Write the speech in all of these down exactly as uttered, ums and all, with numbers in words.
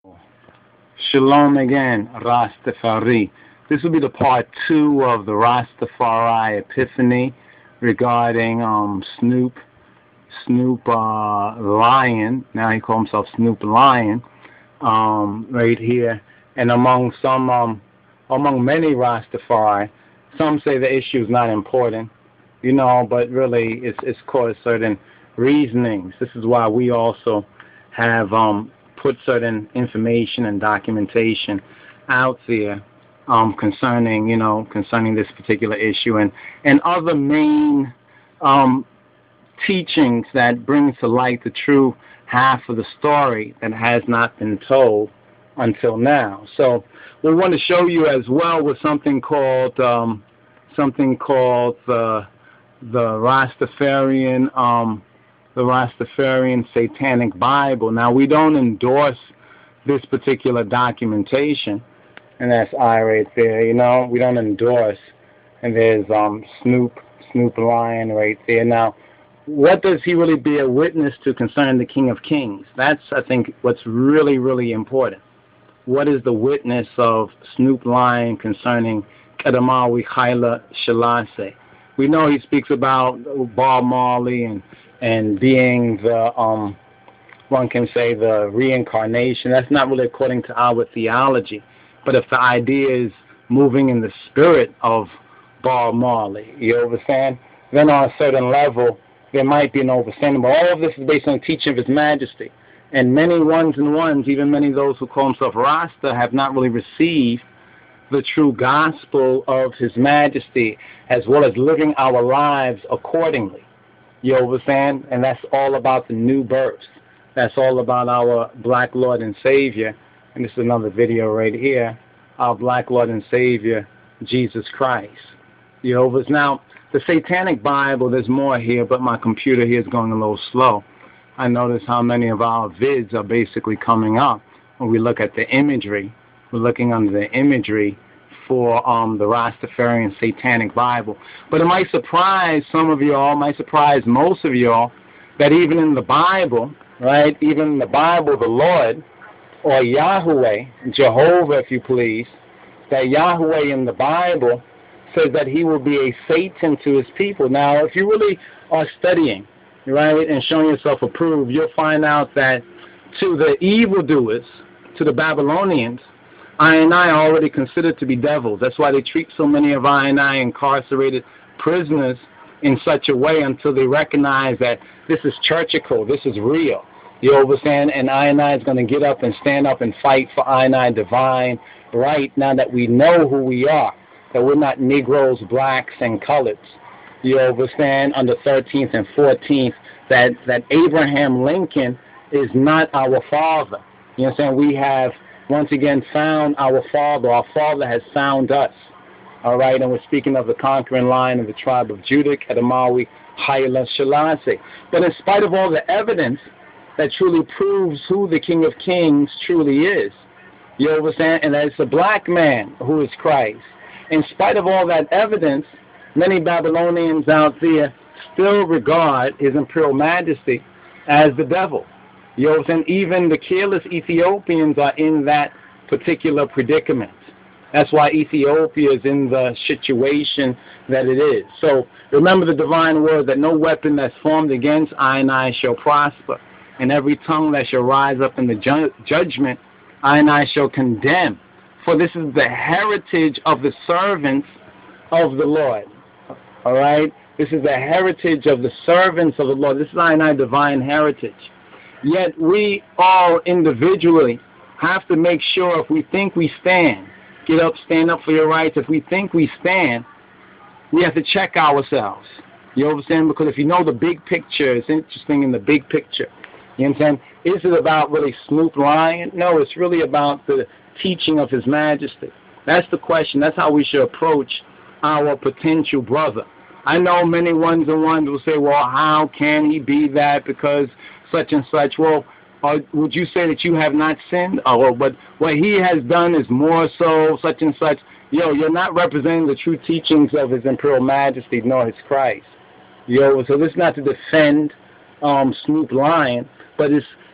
Shalom again, Rastafari. This will be the part two of the Rastafari Epiphany regarding um, Snoop, Snoop uh, Lion. Now he calls himself Snoop Lion, um, right here. And among some, um, among many Rastafari, some say the issue is not important, you know, but really it's, it's caused certain reasonings. This is why we also have um, put certain information and documentation out there um, concerning, you know, concerning this particular issue and, and other main um, teachings that bring to light the true half of the story that has not been told until now. So we want to show you as well with something called um, something called the the Rastafarian um, the Rastafarian Satanic Bible. Now, we don't endorse this particular documentation, and that's I right there, you know. We don't endorse, and there's um, Snoop, Snoop Lion right there. Now, what does he really bear witness to concerning the King of Kings? That's, I think, what's really, really important. What is the witness of Snoop Lion concerning HAILE Selassie? We know he speaks about Bob Marley and and being the, um, one can say, the reincarnation. That's not really according to our theology. But if the idea is moving in the spirit of Bob Marley, you understand? Then on a certain level, there might be an understanding. But all of this is based on the teaching of His Majesty. And many ones and ones, even many of those who call themselves Rasta, have not really received the true gospel of His Majesty, as well as living our lives accordingly. You understand? And that's all about the new birth. That's all about our black Lord and Savior. And this is another video right here. Our black Lord and Savior, Jesus Christ. You know, now, the Satanic Bible, there's more here, but my computer here is going a little slow. I notice how many of our vids are basically coming up. When we look at the imagery, we're looking under the imagery for um, the Rastafarian Satanic Bible. But it might surprise some of y'all, might surprise most of y'all, that even in the Bible, right, even in the Bible, the Lord, or Yahweh, Jehovah, if you please, that Yahweh in the Bible says that he will be a Satan to his people. Now, if you really are studying, right, and showing yourself approved, you'll find out that to the evildoers, to the Babylonians, I and I are already considered to be devils. That's why they treat so many of I and I incarcerated prisoners in such a way until they recognize that this is churchical, this is real. You understand? And I and I is going to get up and stand up and fight for I and I divine right now that we know who we are, that we're not Negroes, blacks, and coloreds. You understand? On the thirteenth and fourteenth, that, that Abraham Lincoln is not our father. You understand? We have once again found our father. Our father has found us. All right, and we're speaking of the conquering line of the tribe of Judah, HAILE Selassie. But in spite of all the evidence that truly proves who the King of Kings truly is, you understand, and that it's a black man who is Christ. In spite of all that evidence, many Babylonians out there still regard His Imperial Majesty as the devil. You know what I'm saying? Even the careless Ethiopians are in that particular predicament. That's why Ethiopia is in the situation that it is. So remember the divine word that no weapon that's formed against I and I shall prosper, and every tongue that shall rise up in the ju judgment I and I shall condemn. For this is the heritage of the servants of the Lord. All right? This is the heritage of the servants of the Lord. This is I and I divine heritage. Yet we all individually have to make sure if we think we stand, get up, stand up for your rights. If we think we stand, we have to check ourselves. You understand? Because if you know the big picture, it's interesting in the big picture. You understand? Is it about really Snoop Lion? No, it's really about the teaching of His Majesty. That's the question. That's how we should approach our potential brother. I know many ones and ones will say, well, how can he be that because such and such? Well, or would you say that you have not sinned? Or but what he has done is more so such and such. Yo, you're not representing the true teachings of His Imperial Majesty nor His Christ. Yo, so this is not to defend um, Snoop Lion, but it's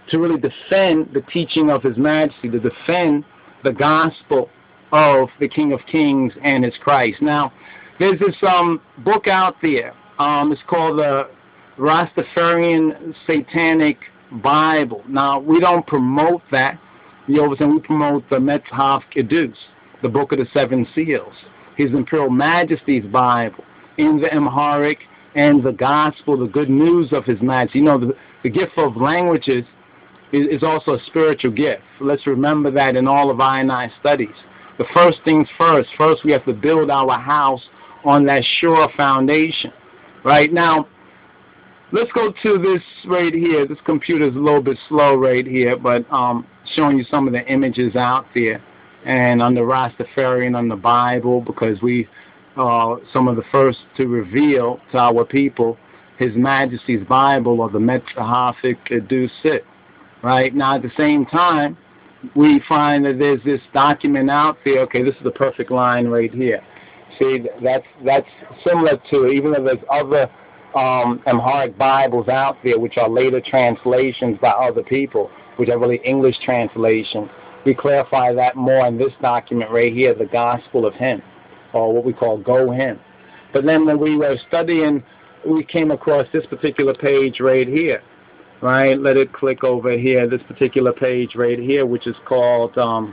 to really defend the teaching of His Majesty, to defend the gospel of the King of Kings and His Christ. Now, there's this um, book out there. Um, it's called the Rastafarian Satanic Bible. Now, we don't promote that. You know, we promote the Metzhav Kedus, the Book of the Seven Seals, His Imperial Majesty's Bible, in the Amharic and the Gospel, the good news of His Majesty. You know, the, the gift of languages is, is also a spiritual gift. Let's remember that in all of I and I studies. The first things first. First, we have to build our house on that sure foundation. Right now, let's go to this right here. This computer is a little bit slow right here, but um, showing you some of the images out there. And on the Rastafarian, on the Bible, because we uh, some of the first to reveal to our people His Majesty's Bible, or the Metzhav Kedus. Right now, at the same time, we find that there's this document out there. Okay, this is the perfect line right here. See, that's that's similar to, even though there's other um, Amharic Bibles out there, which are later translations by other people, which are really English translations. We clarify that more in this document right here, the Gospel of Him, or what we call Go Him. But then when we were studying, we came across this particular page right here. Right, let it click over here. This particular page right here, which is called, um,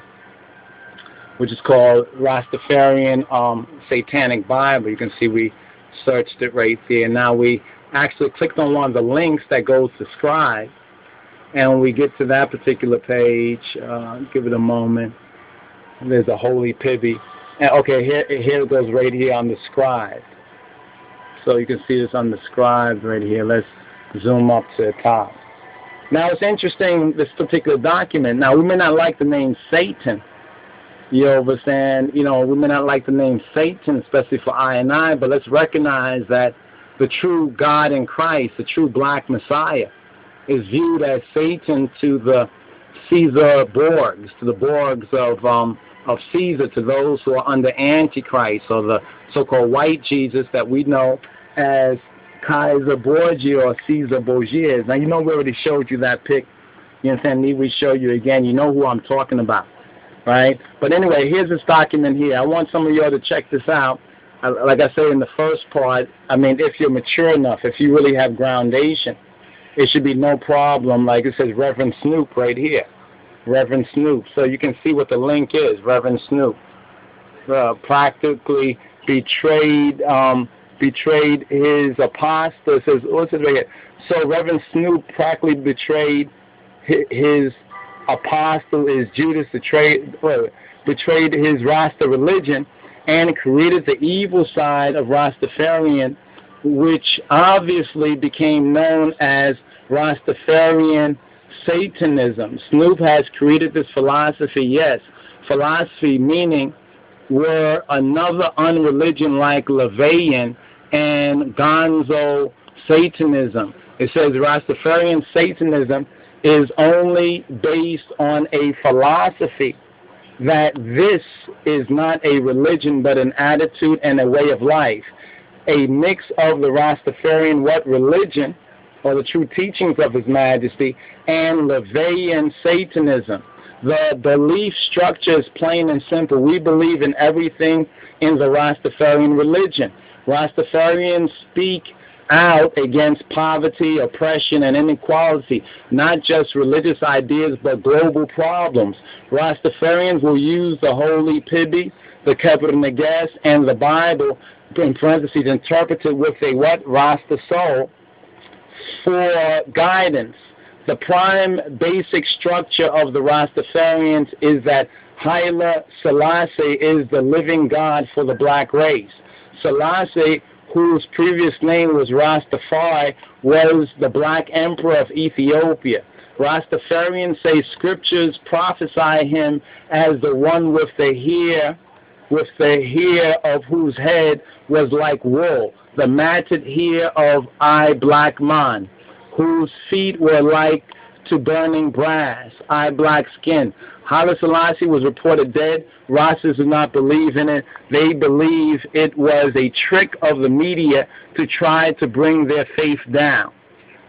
which is called Rastafarian um, Satanic Bible. You can see we searched it right there. Now we actually clicked on one of the links that goes to Scribe, and when we get to that particular page, uh, give it a moment. There's a holy Pibby, and okay, here here it goes right here on the Scribe. So you can see this on the Scribe right here. Let's zoom up to the top. Now it's interesting, this particular document. Now we may not like the name Satan, you understand, you know, we may not like the name Satan, especially for I and I, but let's recognize that the true God in Christ, the true black Messiah, is viewed as Satan to the Caesar Borgs, to the Borgs of um, of Caesar, to those who are under Antichrist, or the so-called white Jesus that we know as Kaiser Borgia or Caesar Borgia. Now, you know, we already showed you that pic. You understand? Need we show you again? You know who I'm talking about, right? But anyway, here's this document here. I want some of y'all to check this out. Uh, like I said in the first part, I mean, if you're mature enough, if you really have groundation, it should be no problem. Like it says Reverend Snoop right here. Reverend Snoop. So you can see what the link is. Reverend Snoop. Uh, practically betrayed... Um, betrayed his apostle. It says, what's it right here? So Reverend Snoop practically betrayed his apostle, is Judas, betrayed, well, betrayed his Rasta religion and created the evil side of Rastafarian, which obviously became known as Rastafarian Satanism. Snoop has created this philosophy, yes, philosophy meaning were another unreligion like Levian and Gonzo Satanism. It says Rastafarian Satanism is only based on a philosophy that this is not a religion but an attitude and a way of life. A mix of the Rastafarian what religion, or the true teachings of His Majesty, and Levian Satanism. The belief structure is plain and simple. We believe in everything in the Rastafarian religion. Rastafarians speak out against poverty, oppression, and inequality, not just religious ideas, but global problems. Rastafarians will use the Holy Pibby, the Kebra Nagas, and the Bible, in parentheses, interpreted with a what? Rasta soul, for guidance. The prime basic structure of the Rastafarians is that HAILE Selassie is the living God for the black race. Selassie, whose previous name was Rastafari, was the black emperor of Ethiopia. Rastafarians say scriptures prophesy him as the one with the hair, with the hair of whose head was like wool, the matted hair of I black man, whose feet were like to burning brass, eye black skin. Haile Selassie was reported dead. Rastas do not believe in it. They believe it was a trick of the media to try to bring their faith down.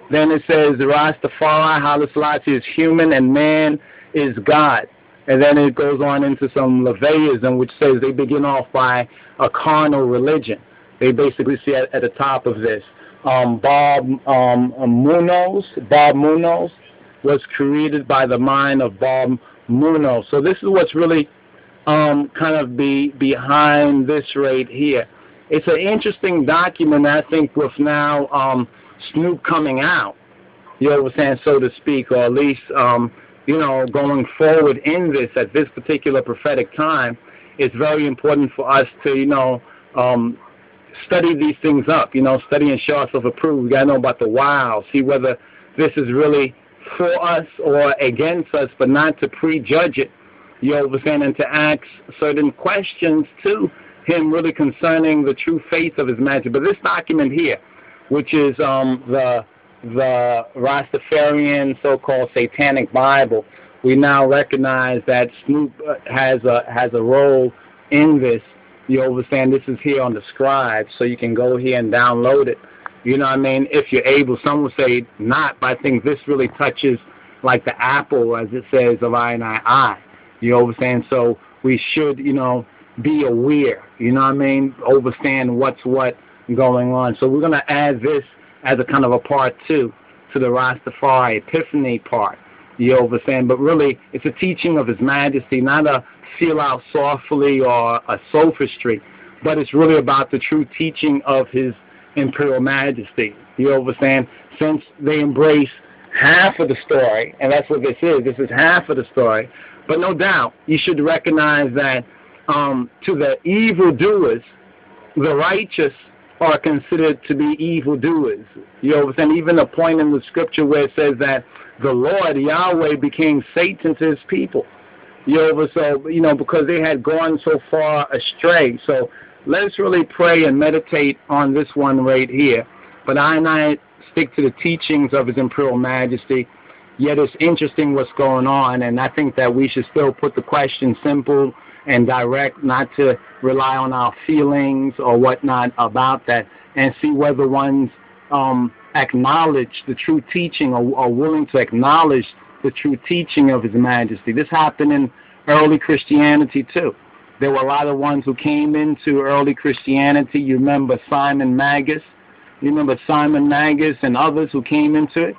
Then it says Rastafari, HAILE SELASSIE is human and man is God. And then it goes on into some Leviathan, which says they begin off by a carnal religion. They basically see at, at the top of this. Um, Bob um, Munoz, Bob Munoz was created by the mind of Bob Munoz. So this is what's really um, kind of be behind this right here. It's an interesting document, I think, with now um, Snoop coming out, you know what I'm saying, so to speak, or at least, um, you know, going forward in this at this particular prophetic time. It's very important for us to, you know, um, study these things up, you know, study and show ourselves approved. We got to know about the wow, see whether this is really for us or against us, but not to prejudge it, you know what I'm saying, and to ask certain questions to him really concerning the true faith of his majesty. But this document here, which is um, the the Rastafarian so-called Satanic Bible, we now recognize that Snoop has a has a role in this. You understand? This is here on the Scribe, so you can go here and download it. You know what I mean? If you're able, some would say not, but I think this really touches like the apple, as it says, of I and I, I. You understand? So we should, you know, be aware. You know what I mean? Understand what's what going on. So we're going to add this as a kind of a part two to the Rastafari Epiphany part. You understand? But really, it's a teaching of His Majesty, not a feel out softly or a sophistry, but it's really about the true teaching of His Imperial Majesty. You understand? Since they embrace half of the story, and that's what this is, this is half of the story, but no doubt you should recognize that um, to the evildoers, the righteous are considered to be evildoers. You understand? Even a point in the scripture where it says that the Lord, Yahweh, became Satan to His people. You know, so, you know, because they had gone so far astray. So let's really pray and meditate on this one right here. But I and I stick to the teachings of His Imperial Majesty. Yet it's interesting what's going on, and I think that we should still put the question simple and direct, not to rely on our feelings or whatnot about that, and see whether one's um, acknowledge the true teaching or are willing to acknowledge the true teaching of His Majesty. This happened in early Christianity too. There were a lot of ones who came into early Christianity. You remember Simon Magus. You remember Simon Magus and others who came into it.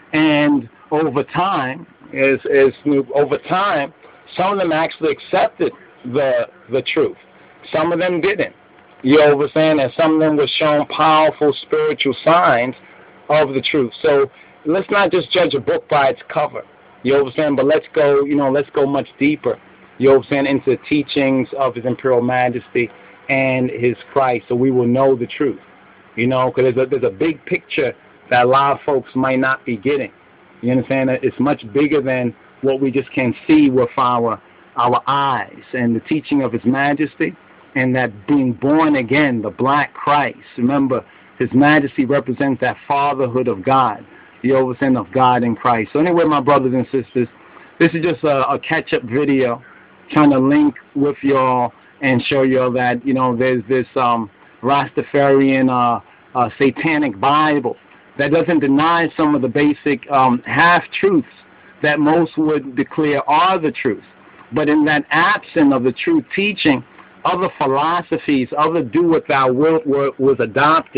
And over time, as, as over time, some of them actually accepted the the truth. Some of them didn't. You know what I'm saying? And some of them were shown powerful spiritual signs of the truth. So let's not just judge a book by its cover. You know what I'm saying? But let's go, you know, let's go much deeper, you know what I'm saying, into the teachings of His Imperial Majesty and His Christ, so we will know the truth. You know, because there's a, there's a big picture that a lot of folks might not be getting. You understand? It's much bigger than what we just can see with our our eyes, and the teaching of His Majesty, and that being born again, the black Christ. Remember, His Majesty represents that fatherhood of God, the overseeing of God in Christ. So anyway, my brothers and sisters, this is just a, a catch-up video trying to link with y'all and show y'all that, you know, there's this um, Rastafarian uh, uh, Satanic Bible that doesn't deny some of the basic um, half-truths that most would declare are the truth. But in that absence of the true teaching, other philosophies, other do what thou wilt was adopted.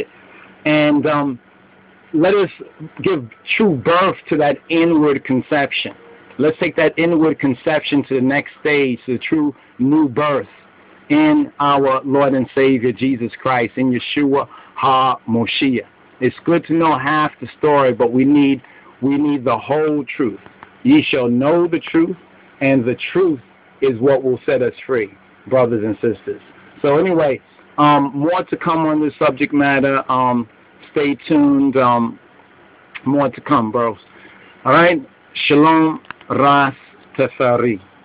And um, let us give true birth to that inward conception. Let's take that inward conception to the next stage, the true new birth in our Lord and Savior Jesus Christ, in Yeshua HaMoshiach. It's good to know half the story, but we need we need the whole truth. Ye shall know the truth, and the truth is what will set us free, brothers and sisters. So anyway, um, more to come on this subject matter. Um, stay tuned. Um, more to come, bros. All right? Shalom, Rastafari.